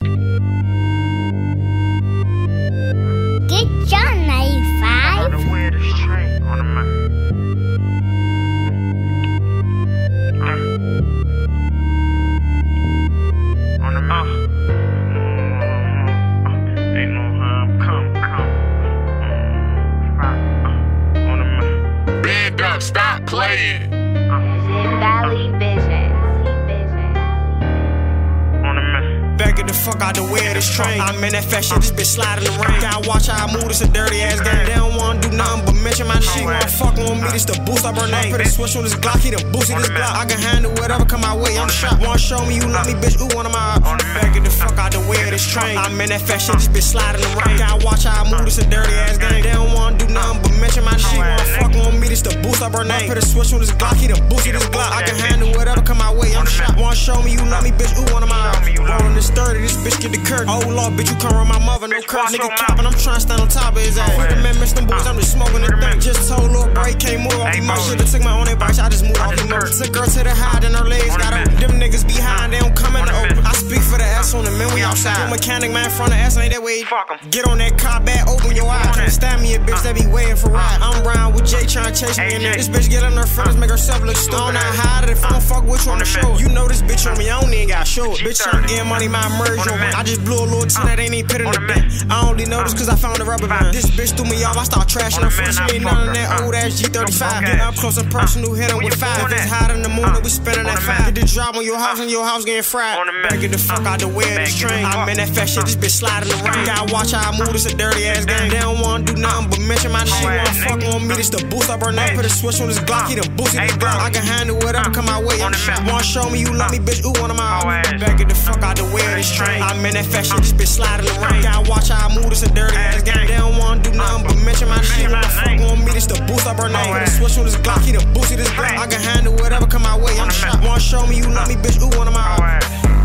Get your 95. The weirdest train on the map. On the map. Ain't no harm, come. On the map. Bend up, stop playing. Valley Vision. On the map. Better get the fuck out the way of this train. I'm in that fat shit, this bitch sliding the rain. Gotta watch how I move, this a dirty ass game. They don't wanna do nothing but mention my name. She wanna fuck on me, this the boost up her name. Put a switch on this Glock, he done boosted this Glock. I can handle whatever come my way, I'm shot. Wanna show me you love me, bitch, ooh, one of my better get the fuck out the way of this train. I'm in that fat shit, this bitch sliding the rain. Gotta watch how I move, this a dirty ass game. They don't wanna do nothing but mention my name. She wanna fuck on me, this the boost up her name. Put a switch on this Glock, he done boosted this Glock. I can handle whatever come my way, I'm shot. Wanna show me you love me, bitch, ooh, one of my rollin' this 30, this bitch get the curtain. Oh lord, bitch, you come around my mother, no curse. Nigga capping, I'm trying to stand on top of his ass. Fuck the man, miss them boys, I'm just smoking the thing. Just told Lil' Break, can't move off my shit. Took my own advice, I just moved off the merch. Took her to the hide and her legs got up. Them niggas behind, they don't come in the open. I speak for the ass on the men, we outside. Your mechanic man front of ass, ain't that way. Fuck 'em. Get on that car back, open your eyes. Stab me a bitch that be waiting for ride. I'm round with Jay trying to chase me in there. This bitch get on her feelings, make herself look stupid. I'm not hide it if I don't fuck with you on the show. You know this bitch on me, I don't even got show. Bitch, I'm getting money, my merge on me. I just blew a little 10 that ain't even pit in the bed. I only know this cause I found a rubber band. This bitch threw me off, I start trashing her friends. She ain't none of that old ass G35. Get up close and personal, hit her with 5. If it's hot in the morning, we spinning that 5. Get the drop on your house and your house getting fried. Better get the fuck out the way of this train. I'm in that fat shit, this bitch sliding the rain. Gotta watch how I move, this a dirty ass game. They don't wanna do nothing but mention my name. She wanna fuck on me, this the boost up her name. Put a switch on this Glock, he done boosted this Glock. I can handle whatever come my way, I'm shot. Wanna show me you love me, bitch, ooh, one of my better get the fuck out the way of this train. I'm in that fat shit, this bitch sliding the rain. Gotta watch how I move, this a dirty ass game. They don't wanna do nothing but mention my name. She wanna fuck on me, this the boost up her name. Put a switch on this Glock, he done boosted this Glock. I can handle whatever come my way, I'm shot. Wanna show me you love me, bitch, ooh, one of my